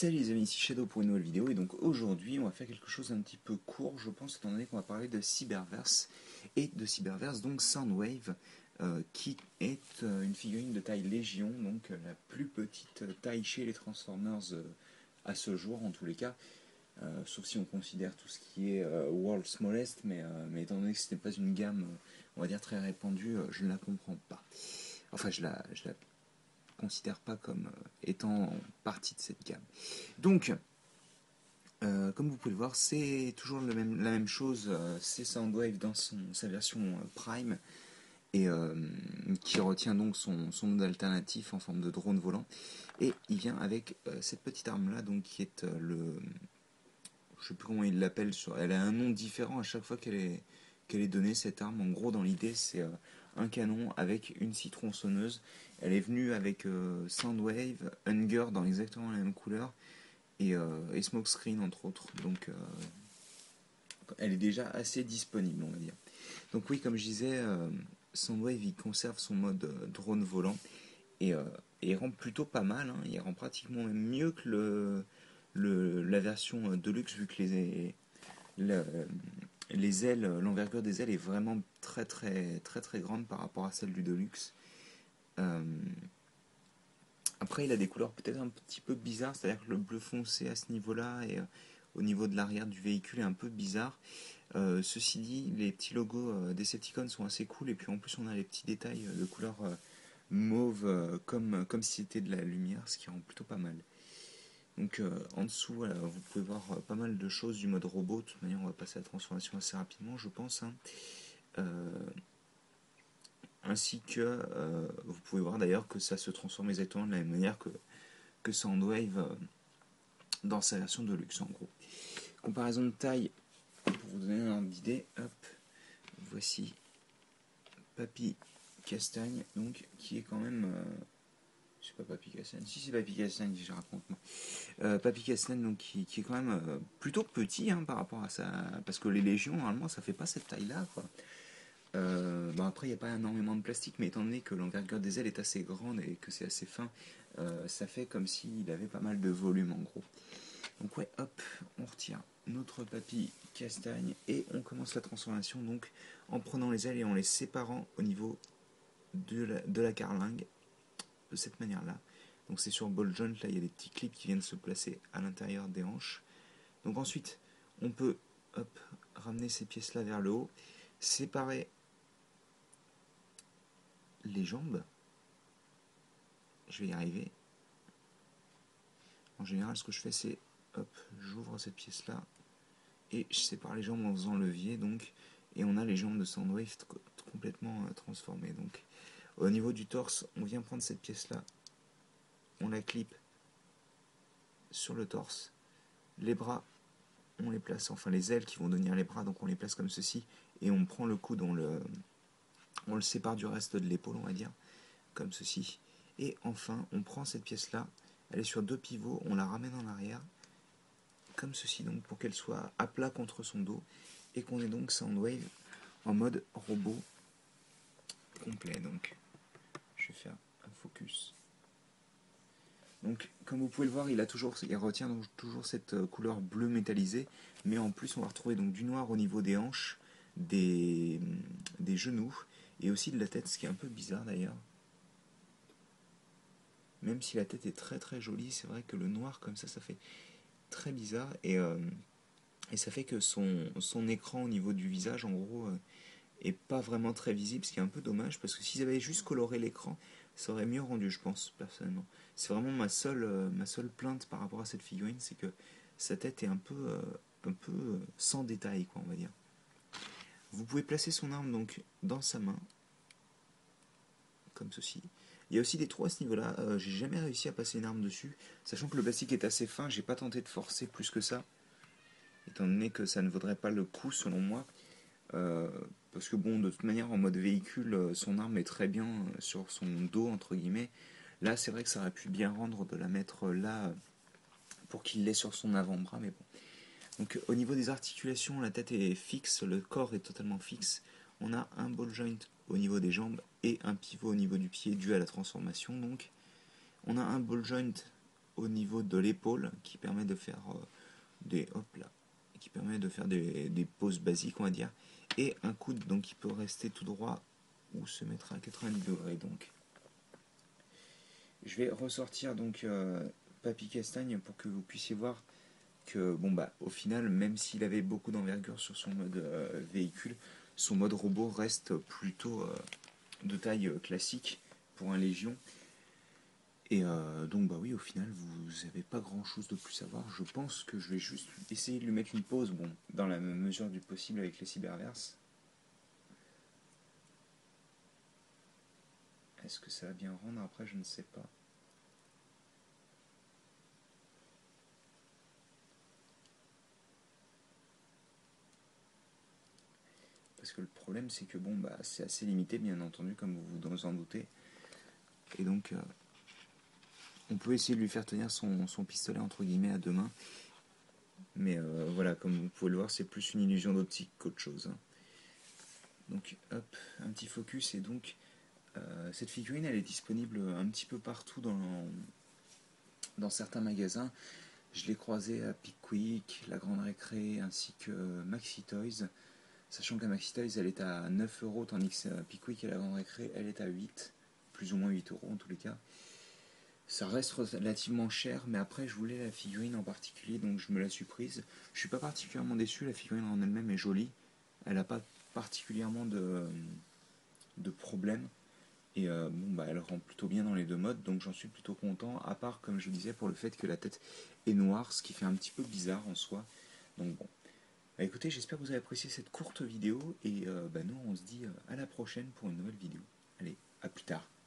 Salut les amis, ici Shadow pour une nouvelle vidéo et donc aujourd'hui on va faire quelque chose d'un petit peu court je pense étant donné qu'on va parler de Cyberverse et de Cyberverse donc Soundwave qui est une figurine de taille Légion donc la plus petite taille chez les Transformers à ce jour en tous les cas sauf si on considère tout ce qui est World Smallest mais étant donné que ce n'est pas une gamme on va dire très répandue je ne la comprends pas enfin je la considère pas comme étant partie de cette gamme. Donc, comme vous pouvez le voir, c'est toujours la même chose. C'est Soundwave dans sa version Prime et qui retient donc son mode alternatif en forme de drone volant. Et il vient avec cette petite arme là, donc qui est je sais plus comment il l'appelle. Elle a un nom différent à chaque fois qu'elle est donnée cette arme. En gros, dans l'idée, c'est un canon avec une scie tronçonneuse. Elle est venue avec Soundwave, Hunger dans exactement la même couleur et Smokescreen entre autres. Donc elle est déjà assez disponible, on va dire. Donc oui, comme je disais, Soundwave il conserve son mode drone volant et, euh, et il rend plutôt pas mal. Hein. Il rend pratiquement même mieux que la version Deluxe vu que la- les ailes, l'envergure des ailes est vraiment très grande par rapport à celle du Deluxe. Euh, Après, il a des couleurs peut-être un petit peu bizarres, c'est-à-dire que le bleu foncé à ce niveau-là et au niveau de l'arrière du véhicule est un peu bizarre. Ceci dit, les petits logos Decepticons sont assez cool et puis en plus on a les petits détails de couleur mauve comme si c'était de la lumière, ce qui rend plutôt pas mal. Donc en dessous, voilà, vous pouvez voir pas mal de choses du mode robot. De toute manière, on va passer à la transformation assez rapidement, je pense. Hein. Euh, Ainsi que vous pouvez voir d'ailleurs que ça se transforme exactement de la même manière que Soundwave dans sa version de luxe en gros. Comparaison de taille, pour vous donner un ordre d'idée, hop, voici Papy Castagne, donc qui est quand même. C'est pas Papy Castagne, si c'est Papy Castagne, je raconte moi. Papy Castagne, donc qui est quand même plutôt petit hein, par rapport à ça, parce que les légions normalement ça fait pas cette taille-là quoi. Bon après il n'y a pas énormément de plastique, mais étant donné que l'envergure des ailes est assez grande et que c'est assez fin, ça fait comme s'il avait pas mal de volume en gros. Donc ouais, hop, on retire notre papy castagne et on commence la transformation donc en prenant les ailes et en les séparant au niveau de la carlingue de cette manière-là. Donc c'est sur ball joint, là il y a des petits clips qui viennent se placer à l'intérieur des hanches. Donc ensuite, on peut hop, ramener ces pièces-là vers le haut, séparer les jambes. Je vais y arriver. En général, ce que je fais, c'est hop, j'ouvre cette pièce-là et je sépare les jambes en faisant levier donc et on a les jambes de Soundwave complètement transformées. Donc au niveau du torse, on vient prendre cette pièce là, on la clip sur le torse, les bras on les place, enfin les ailes qui vont devenir les bras, donc on les place comme ceci et on prend le coude, on le sépare du reste de l'épaule on va dire, comme ceci, et enfin on prend cette pièce là, elle est sur deux pivots, on la ramène en arrière comme ceci donc pour qu'elle soit à plat contre son dos et qu'on ait donc Soundwave en mode robot complet. Donc je vais faire un focus. Donc comme vous pouvez le voir, il retient donc toujours cette couleur bleue métallisée, mais en plus on va retrouver donc du noir au niveau des hanches, des genoux et aussi de la tête, ce qui est un peu bizarre d'ailleurs. Même si la tête est très jolie, c'est vrai que le noir comme ça fait très bizarre et ça fait que son écran au niveau du visage en gros est pas vraiment très visible, ce qui est un peu dommage parce que s'ils avaient juste coloré l'écran, ça aurait mieux rendu, je pense, personnellement. C'est vraiment ma seule plainte par rapport à cette figurine, c'est que sa tête est un peu sans détail, quoi, on va dire. Vous pouvez placer son arme donc dans sa main, comme ceci. Il y a aussi des trous à ce niveau-là. J'ai jamais réussi à passer une arme dessus, sachant que le plastique est assez fin. J'ai pas tenté de forcer plus que ça, étant donné que ça ne vaudrait pas le coup selon moi. Euh, Parce que bon, de toute manière, en mode véhicule, son arme est très bien sur son dos, entre guillemets. Là, c'est vrai que ça aurait pu bien rendre de la mettre là pour qu'il l'ait sur son avant-bras, mais bon. Donc au niveau des articulations, la tête est fixe, le corps est totalement fixe. On a un ball joint au niveau des jambes et un pivot au niveau du pied dû à la transformation. Donc on a un ball joint au niveau de l'épaule qui permet de faire des poses basiques, on va dire, et un coude donc qui peut rester tout droit ou se mettre à 90 degrés. Donc je vais ressortir donc Papy Castagne pour que vous puissiez voir que bon bah au final, même s'il avait beaucoup d'envergure sur son mode véhicule, son mode robot reste plutôt de taille classique pour un Légion. Et donc bah oui, au final vous n'avez pas grand chose de plus à voir. Je pense que je vais juste essayer de lui mettre une pause, bon, dans la mesure du possible avec les cyberverses. Est-ce que ça va bien rendre après? Je ne sais pas. Parce que le problème c'est que bon bah c'est assez limité bien entendu comme vous vous en doutez. Et donc on peut essayer de lui faire tenir son pistolet entre guillemets à deux mains. Mais voilà, comme vous pouvez le voir, c'est plus une illusion d'optique qu'autre chose. Donc hop, un petit focus. Et donc cette figurine elle est disponible un petit peu partout dans certains magasins. Je l'ai croisée à Pickwick, La Grande Récré ainsi que Maxi Toys. Sachant qu'à Maxi Toys elle est à 9 euros, tandis que Pickwick et La Grande Récré elle est à 8, plus ou moins 8 euros en tous les cas. Ça reste relativement cher, mais après je voulais la figurine en particulier, donc je me la suis prise. Je suis pas particulièrement déçu, la figurine en elle-même est jolie. Elle n'a pas particulièrement de problème. Et bon, bah, elle rend plutôt bien dans les deux modes, donc j'en suis plutôt content, à part, comme je disais, pour le fait que la tête est noire, ce qui fait un petit peu bizarre en soi. Donc bon. Bah, écoutez, j'espère que vous avez apprécié cette courte vidéo, et bah, nous on se dit à la prochaine pour une nouvelle vidéo. Allez, à plus tard.